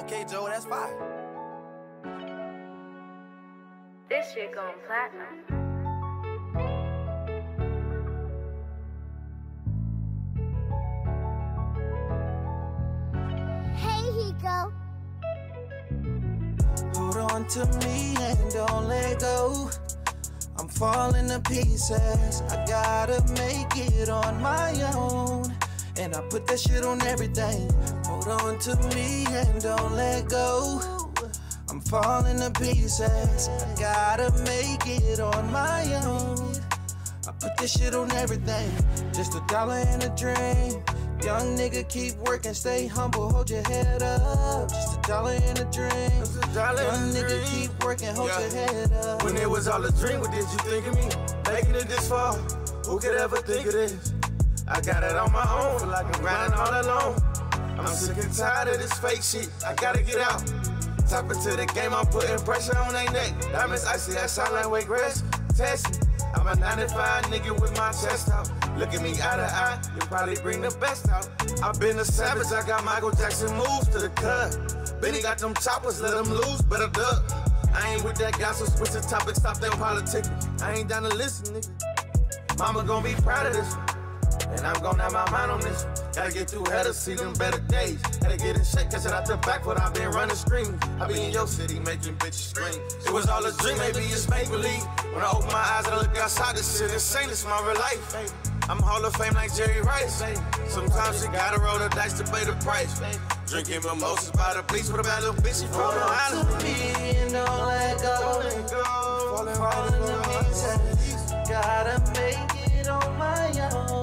Okay, Joe, that's fine. This shit going platinum. Hold on to me and don't let go. I'm falling to pieces. I gotta make it on my own, and I put that shit on everything. Hold on to me and don't let go. I'm falling to pieces. I gotta make it on my own. I put this shit on everything. Just $1 and a dream. Young nigga, keep working, stay humble, hold your head up. Just $1 and a dream. Young nigga, keep working, hold your head up. When it was all a dream, what did you think of me? Making it this far, who could ever think of this? I got it on my own, feel like I'm grinding all alone. I'm sick and tired of this fake shit, I gotta get out. Tap into the game, I'm putting pressure on their neck. Diamonds icy, I shine like weight grass. Test me, I'm a 95 nigga with my chest out. Look at me eye to eye, you probably bring the best out. I've been a savage, I got Michael Jackson moves to the cut. Benny got them choppers, let them loose, better duck. I ain't with that gossip, switch the topic, stop that politicking. I ain't down to listen, nigga. Mama gon' be proud of this, and I'm gon' have my mind on this. Gotta get through hell to see them better days. Gotta get in shape, catch it out the back, but I've been running screaming. I be in your city making bitches scream. It was all a dream, maybe it's make-believe. When I open my eyes and I look outside, this shit insane, it's my real life. I'm Hall of Fame like Jerry Rice. Sometimes you gotta roll the dice to pay the price. Drinking mimosas by the beach with a bad little bitch, she from the island. Hold on to me and don't let go. Falling to pieces. Gotta make it on my own.